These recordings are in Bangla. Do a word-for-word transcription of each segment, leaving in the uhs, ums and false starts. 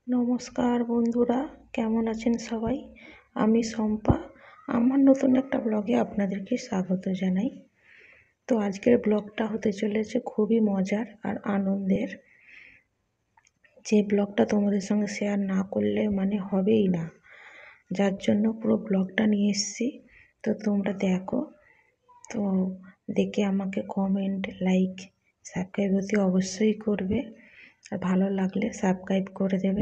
নমস্কার বন্ধুরা, কেমন আছেন সবাই? আমি শম্পা। আমার নতুন একটা ব্লগে আপনাদেরকে স্বাগত জানাই। তো আজকের ব্লগটা হতে চলেছে খুবই মজার আর আনন্দের, যে ব্লগটা তোমাদের সঙ্গে শেয়ার না করলে মানে হবেই না, যার জন্য পুরো ব্লগটা নিয়ে এসেছি। তো তোমরা দেখো, তো দেখে আমাকে কমেন্ট, লাইক, সাবস্ক্রাইব অতি অবশ্যই করবে, আর ভালো লাগলে সাবস্ক্রাইব করে দেবে।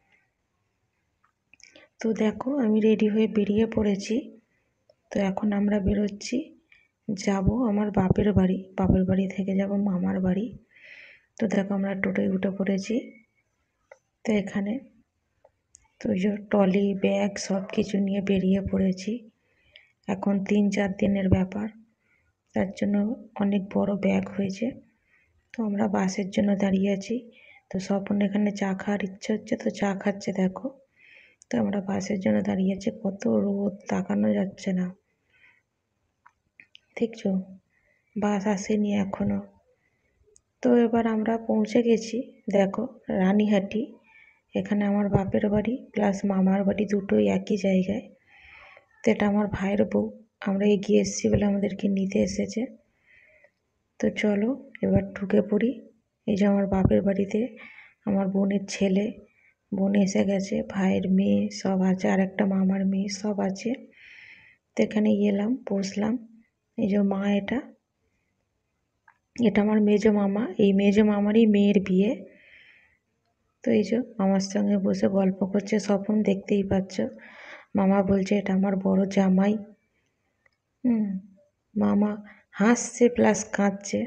তো দেখো, আমি রেডি হয়ে বেরিয়ে পড়েছি। তো এখন আমরা বেরোচ্ছি, যাব আমার বাপের বাড়ি। বাপের বাড়ি থেকে যাব মামার বাড়ি। তো দেখো, আমরা টোটোয় উঠে পড়েছি। তো এখানে তো ওই যে ট্রলি, ব্যাগ সব কিছু নিয়ে বেরিয়ে পড়েছি। এখন তিন চার দিনের ব্যাপার, তার জন্য অনেক বড় ব্যাগ হয়েছে। তো আমরা বাসের জন্য দাঁড়িয়ে আছি। তো স্বপন এখানে চা খাওয়ার ইচ্ছে হচ্ছে, তো চা খাচ্ছে দেখো। তো আমরা বাসের জন্য দাঁড়িয়ে আছি। কত রোদ, তাকানো যাচ্ছে না, দেখছো? বাস আসেনি এখনো। তো এবার আমরা পৌঁছে গেছি, দেখো, রানীহাটি। এখানে আমার বাপের বাড়ি প্লাস মামার বাড়ি দুটোই একই জায়গায়। তো এটা আমার ভাইয়ের বউ, আমরা এগিয়ে এসেছি বলে আমাদেরকে নিতে এসেছে। তো চলো এবার ঢুকে পড়ি। এই যে আমার বাপের বাড়িতে আমার বোনের ছেলে, বোন এসে গেছে, ভাইয়ের মেয়ে সব আছে, আর একটা মামার মেয়ে সব আছে। তো এখানে এলাম, বসলাম। এই যে মা, এটা এটা আমার মেজো মামা। এই মেজো মামারই মেয়ের বিয়ে। তো এই যে মামার সঙ্গে বসে গল্প করছে স্বপন, দেখতেই পাচ্ছ। মামা বলছে এটা আমার বড় জামাই। হুম মামা হাসছে প্লাস কাঁদছে।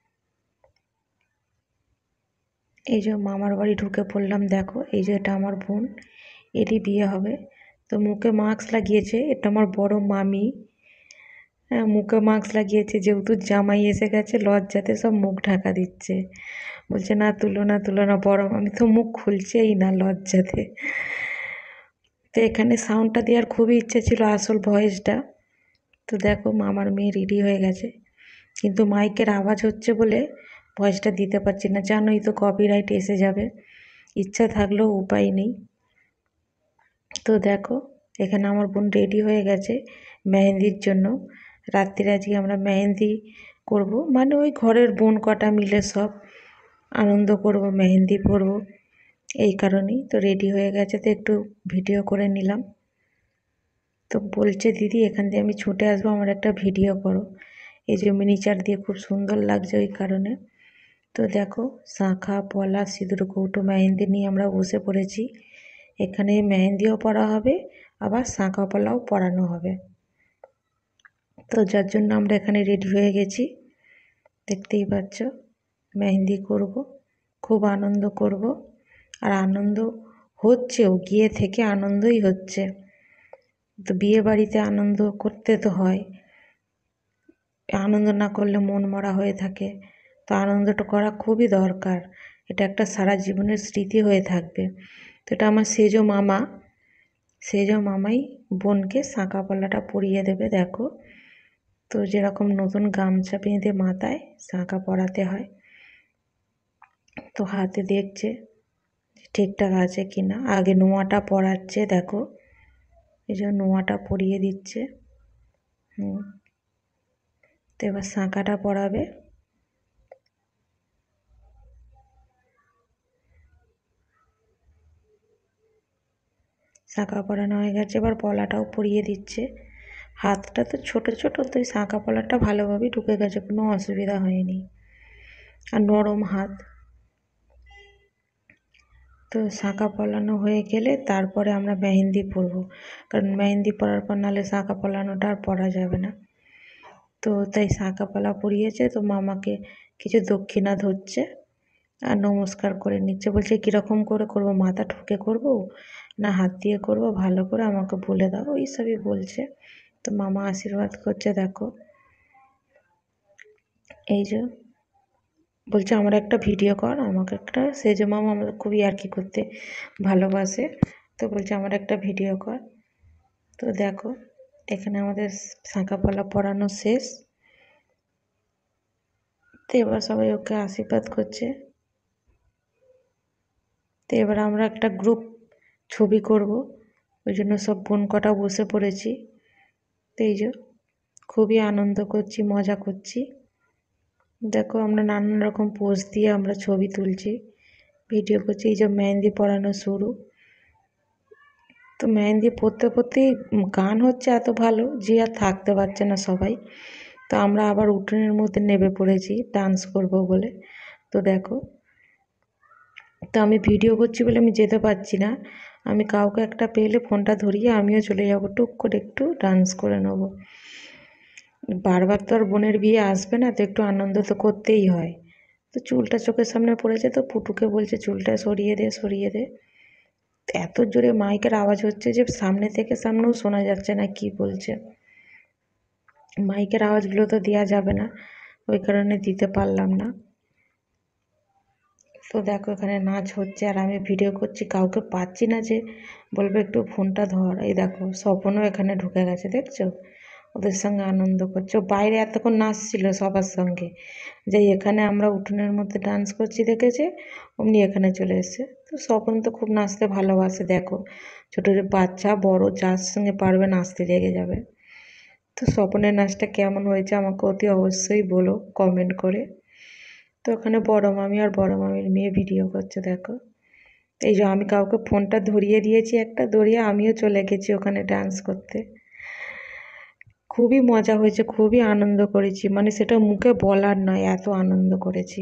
এই যে মামার বাড়ি ঢুকে পড়লাম, দেখো। এই যে এটা আমার বোন, এরই বিয়ে হবে। তো মুখে মাস্ক লাগিয়েছে, এটা আমার বড় মামি। হ্যাঁ, মুখে মাস্ক লাগিয়েছে, যেহেতু জামাই এসে গেছে, লজ্জাতে সব মুখ ঢাকা দিচ্ছে। বলছে না তুলো না তুলো না, বড় মামি তো মুখ খুলছেই না লজ্জাতে। তো এখানে সাউন্ডটা দেওয়ার খুবই ইচ্ছে ছিল, আসল ভয়েসটা। তো দেখো, মামার মেয়ে রেডি হয়ে গেছে, কিন্তু মাইকের আওয়াজ হচ্ছে বলে ভয়েসটা দিতে পারছি না, জানোই তো কপিরাইট এসে যাবে। ইচ্ছা থাকলেও উপায় নেই। তো দেখো, এখানে আমার বোন রেডি হয়ে গেছে মেহেন্দির জন্য। রাত্রিরে আজকে আমরা মেহেন্দি করব, মানে ওই ঘরের বোন কটা মিলে সব আনন্দ করব, মেহেন্দি পরব, এই কারণেই তো রেডি হয়ে গেছে। তো একটু ভিডিও করে নিলাম। তো বলছে দিদি এখান দিয়ে আমি ছুটে আসবো, আমার একটা ভিডিও করো। এই যে মিনিচার দিয়ে খুব সুন্দর লাগছে ওই কারণে। তো দেখো, শাঁখা, পলা, সিঁদুর, কৌটো, মেহেন্দি নিয়ে আমরা বসে পড়েছি। এখানে মেহেন্দিও পরা হবে, আবার শাঁখা পলাও পরানো হবে। তো যার জন্য আমরা এখানে রেডি হয়ে গেছি, দেখতেই পাচ্ছ। মেহেন্দি করব, খুব আনন্দ করব, আর আনন্দ হচ্ছেও, গিয়ে থেকে আনন্দই হচ্ছে। তো বিয়ে বাড়িতে আনন্দ করতে তো হয়, আনন্দ না করলে মন মরা হয়ে থাকে। তো আনন্দটা করা খুবই দরকার, এটা একটা সারা জীবনের স্মৃতি হয়ে থাকবে। তো এটা আমার সেজো মামা, সেজো মামাই বোনকে শাঁখা পলাটা পরিয়ে দেবে, দেখো। তো যেরকম নতুন গামছা বেঁধে মাথায় শাঁখা পরাতে হয়, তো হাতে দেখছে ঠিকঠাক আছে কি না। আগে নোয়াটা পরাচ্ছে, দেখো, এই যে নোয়াটা পরিয়ে দিচ্ছে। হুম তো এবার শাঁখাটা পরাবে। শাঁখা পরানো হয়ে গেছে, এবার পলাটাও পরিয়ে দিচ্ছে। হাতটা তো ছোট ছোট, তো এই শাঁখা পলাটা ভালোভাবেই ঢুকে গেছে, কোনো অসুবিধা হয়নি, আর নরম হাত। তো শাঁখা পলানো হয়ে গেলে তারপরে আমরা মেহেন্দি পরবো, কারণ মেহেন্দি পরার পর নাহলে শাঁখা পলানোটা আর পরা যাবে না। তো তাই শাঁখা পলা পরিয়েছে, তো মামাকে কিছু দক্ষিণা ধরছে আর নমস্কার করে নিচ্ছে। বলছে কীরকম করে করব, মাথা ঠুকে করব না হাত দিয়ে করব, ভালো করে আমাকে বলে দাও, এইসবই বলছে। তো মামা আশীর্বাদ করছে, দেখো। এই যে বলছে আমার একটা ভিডিও কর, আমাকে একটা, সেজো মামা আমাদের খুবই আর কি করতে ভালোবাসে। তো বলছে আমার একটা ভিডিও কর। তো দেখো, এখানে আমাদের শাঁখা পলা পরানো শেষ। তো এবার সবাই ওকে আশীর্বাদ করছে, তো এবার আমরা একটা গ্রুপ ছবি করব, ওই জন্য সব বোন কটা বসে পড়েছি। তো এই যে খুবই আনন্দ করছি, মজা করছি। দেখো আমরা নানান রকম পোজ দিয়ে আমরা ছবি তুলছি, ভিডিও করছি। এই যে মেহেন্দি পরানো শুরু। তো মেহেন্দি পরতে পরতেই গান হচ্ছে এত ভালো যে আর থাকতে পারছে না সবাই। তো আমরা আবার উঠোনের মধ্যে নেমে পড়েছি ডান্স করব বলে। তো দেখো, তো আমি ভিডিও করছি বলে আমি যেতে পারছি না, আমি কাউকে একটা পেলে ফোনটা ধরিয়ে আমিও চলে যাব, টুক করে একটু ডান্স করে নেব। বারবার তো আর বোনের বিয়ে আসবে না, তো একটু আনন্দ তো করতেই হয়। তো চুলটা চোখের সামনে পড়েছে, তো পুটুকে বলছে চুলটা সরিয়ে দে সরিয়ে দে। এত জোরে মাইকের আওয়াজ হচ্ছে যে সামনে থেকে সামনেও শোনা যাচ্ছে না কি বলছে। মাইকের আওয়াজগুলো তো দেওয়া যাবে না, ওই কারণে দিতে পারলাম না। তো দেখো এখানে নাচ হচ্ছে আর আমি ভিডিও করছি, কাউকে পাচ্ছি না যে বলবে একটু ফোনটা ধর। এই দেখো স্বপনও এখানে ঢুকে গেছে, দেখছো ওদের সঙ্গে আনন্দ করছে। বাইরে এতক্ষণ নাচছিল সবার সঙ্গে, যে এখানে আমরা উঠোনের মধ্যে ডান্স করছি দেখেছে, অমনি এখানে চলে এসেছে। তো স্বপন তো খুব নাচতে ভালোবাসে, দেখো ছোটো বাচ্চা বড় যার সঙ্গে পারবে নাচতে লেগে যাবে। তো স্বপনের নাচটা কেমন হয়েছে আমাকে অতি অবশ্যই বলো কমেন্ট করে। তো ওখানে বড় মামি আর বড় মামির মেয়ে ভিডিও করছে, দেখো এই যে আমি কাউকে ফোনটা ধরিয়ে দিয়েছি, একটা ধরিয়ে আমিও চলে গেছি ওখানে ডান্স করতে। খুবই মজা হয়েছে, খুবই আনন্দ করেছি, মানে সেটা মুখে বলার নয়, এত আনন্দ করেছি।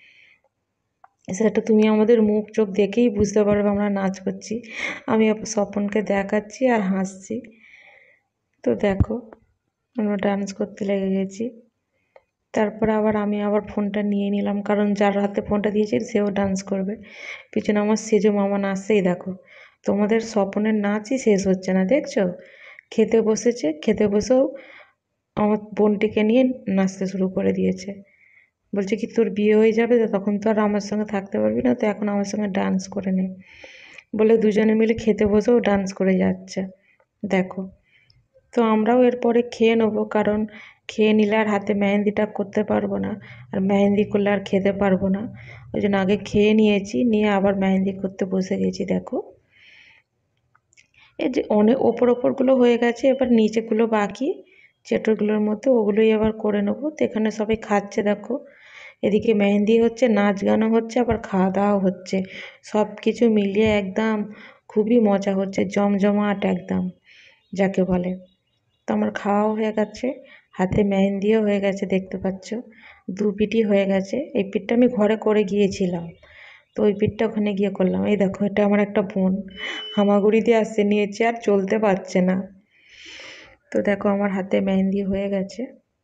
সেটা তুমি আমাদের মুখ চোখ দেখেই বুঝতে পারবে আমরা নাচ করছি। আমি স্বপনকে দেখাচ্ছি আর হাসছি। তো দেখো আমরা ডান্স করতে লেগে গেছি। তারপরে আবার আমি আবার ফোনটা নিয়ে নিলাম, কারণ যার হাতে ফোনটা দিয়েছি সেও ডান্স করবে। পিছনে আমার সেজো মামা নাচছেই, দেখো তোমাদের স্বপনের নাচই শেষ হচ্ছে না, দেখছো খেতে বসেছে, খেতে বসেও আমার বোনটিকে নিয়ে নাচতে শুরু করে দিয়েছে। বলছে কি তোর বিয়ে হয়ে যাবে তো তখন তো আর আমার সঙ্গে থাকতে পারবি না, তো এখন আমার সঙ্গে ডান্স করে নে বলে দুজনে মিলে খেতে বসেও ডান্স করে যাচ্ছে, দেখো। তো আমরাও এরপরে খেয়ে নেবো, কারণ খেয়ে নিলে আর হাতে মেহেন্দিটা করতে পারবো না, আর মেহেন্দি করলে আর খেতে পারবো না। ওই জন্য আগে খেয়ে নিয়েছি, নিয়ে আবার মেহেন্দি করতে বসে গেছি। দেখো এই যে অনেক ওপর ওপরগুলো হয়ে গেছে, এবার নিচেগুলো বাকি চেটোগুলোর মধ্যে ওগুলোই আবার করে নেবো। তো এখানে সবাই খাচ্ছে, দেখো এদিকে মেহেন্দি হচ্ছে, নাচ গানও হচ্ছে, আবার খাওয়া দাওয়াও হচ্ছে, সব কিছু মিলিয়ে একদম খুবই মজা হচ্ছে, জমজমাট একদম যাকে বলে। তো আমার খাওয়াও হয়ে গেছে, হাতে মেহেন্দিও হয়ে গেছে, দেখতে পাচ্ছ দু পিঠই হয়ে গেছে। এই পিঠটা আমি ঘরে করে গিয়েছিলাম, তো ওই পিঠটা ওখানে গিয়ে করলাম। এই দেখো এটা আমার একটা বোন হামাগুড়ি দিয়ে আসছে, নিয়েছে আর চলতে পারছে না। তো দেখো আমার হাতে মেহেন্দি হয়ে গেছে।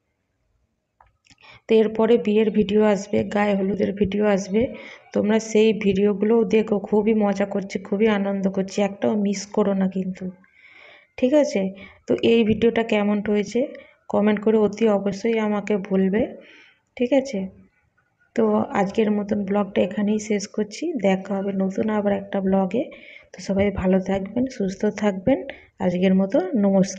তো এরপরে বিয়ের ভিডিও আসবে, গায়ে হলুদের ভিডিও আসবে, তোমরা সেই ভিডিওগুলোও দেখো, খুবই মজা করছি, খুবই আনন্দ করছি, একটাও মিস করো না কিন্তু, ঠিক আছে। তো এই ভিডিওটা কেমন হয়েছে কমেন্ট করে অতি অবশ্যই আমাকে বলবে, ঠিক আছে। তো আজকের মতন ব্লগটা এখানেই শেষ করছি, দেখা হবে নতুন আবার একটা ব্লগে। তো সবাই ভালো থাকবেন, সুস্থ থাকবেন, আজকের মতো নমস্কার।